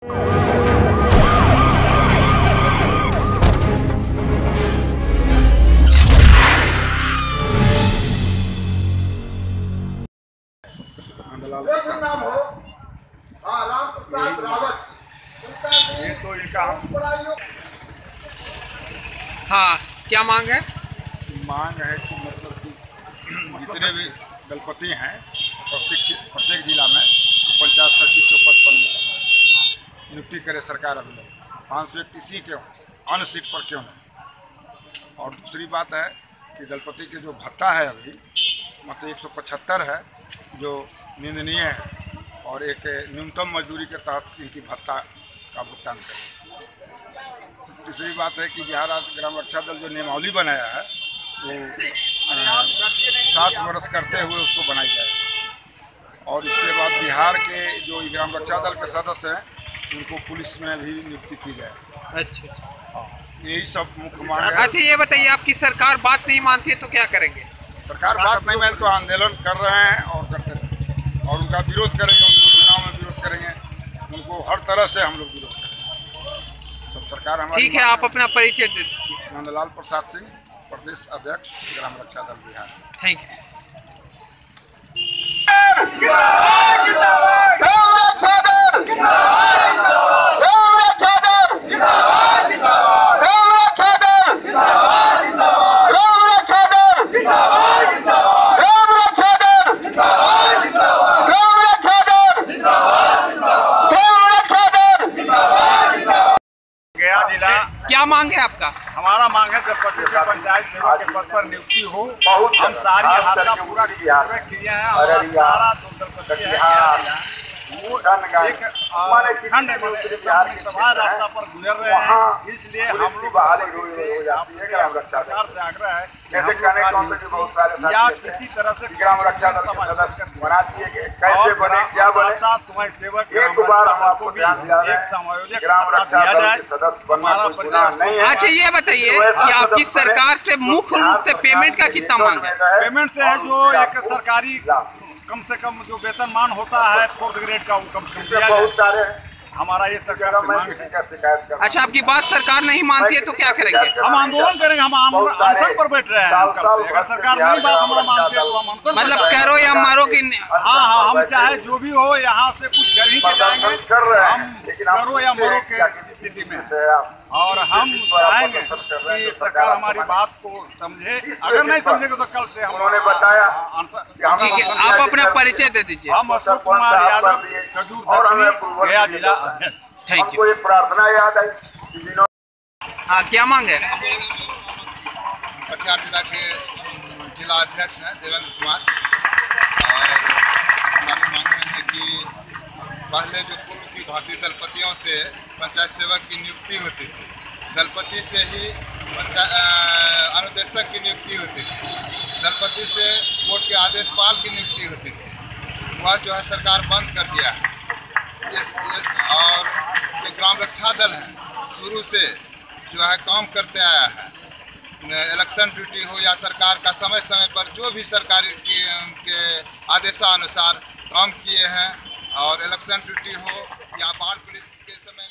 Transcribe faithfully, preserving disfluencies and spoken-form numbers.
ये तो इनका हाँ, क्या मांग है? मांग है कि मतलब कि जितने भी दलपति हैं प्रत्येक प्रत्येक जिला में पंचायत सचिव के पद पर नियुक्ति करे सरकार। अभी पाँच सौ इक्कीसी क्यों, अन्य सीट पर क्यों नहीं। और दूसरी बात है कि दलपति के जो भत्ता है अभी मतलब एक सौ पचहत्तर है जो निंदनीय है, और एक न्यूनतम मजदूरी के तहत इनकी भत्ता का भुगतान करें। दूसरी बात है कि बिहार राज्य ग्राम रक्षा दल जो नियमावली बनाया है वो सात वर्ष करते हुए उसको बनाई जाए, और इसके बाद बिहार के जो ग्राम रक्षा दल के सदस्य हैं उनको पुलिस में भी नियुक्ति की जाए। अच्छा, हाँ, यही सब मुख्य मांग है। अच्छा ये बताइए, आपकी सरकार बात नहीं मानती है तो क्या करेंगे? सरकार बात नहीं माने तो आंदोलन कर रहे हैं और करते रहेंगे, और उनका विरोध करेंगे, उनको चुनाव में विरोध करेंगे, उनको हर तरह से हम लोग विरोध करेंगे। सब सरकार हमारी। ठीक है, आप अपना परिचय दीजिए। नंदलाल प्रसाद सिंह, प्रदेश अध्यक्ष ग्राम रक्षा दल बिहार। Thank you. क्या मांग है आपका? हमारा मांग है कि पंचायत सेवक के पद पर नियुक्ति हो। हम सारी हादसा पूरा किए हैं और सारा वो एक खंड सभा रास्ता पर गुजर रहे हैं, इसलिए हम लोग सरकार से आग्रह है कि या किसी तरह से ग्राम रक्षा स्वयं सेवक को भी एक समायोजक दिया जाए। हमारा अच्छा ये बताइए कि आपकी सरकार से मुख्य रूप से पेमेंट का कितना मांग है? पेमेंट से है जो एक सरकारी कम से कम जो वेतनमान होता है फोर्थ ग्रेड का वो कम से कम दिया जाए। हमारा ये सरकार से मांग है। अच्छा, आपकी बात सरकार नहीं मानती है तो क्या करेंगे? हम आंदोलन करेंगे, हम अनशन पर बैठ रहे हैं कल से। अगर सरकार नहीं बात हमारा मानती है तो हम अनशन मतलब करो या मारो कि हाँ हाँ हम चाहे जो भी हो यहाँ से कुछ कर ही के जाएंगे, हम करो या मरो के स्थिति में। और हम चाहेंगे कि सरकार हमारी बात को समझे, अगर नहीं समझेगा तो कल से हम उन्होंने बताया। ठीक है, आप अपना परिचय दे दीजिए। हम अशोक कुमार यादव, खजूर दसवीं, गया जिला अध्यक्ष। Thank you. प्रार्थना याद आई। हाँ, क्या मांग है? कटिहार जिला के जिला अध्यक्ष हैं देवेंद्र कुमार, और हमारी मांग है कि पहले जो पूर्व की भांति दलपतियों से पंचायत सेवक की नियुक्ति होती थी, दलपति से ही अनुदेशक की नियुक्ति होती थी, दलपति से कोर्ट के आदेशपाल की नियुक्ति होती थी, वह जो है सरकार बंद कर दिया है। इस, और जो ग्राम रक्षा दल है शुरू से जो है काम करते आया है, इलेक्शन ड्यूटी हो या सरकार का समय समय पर जो भी सरकारी के आदेशानुसार काम किए हैं, और इलेक्शन ड्यूटी हो या बाढ़ पीड़ित के समय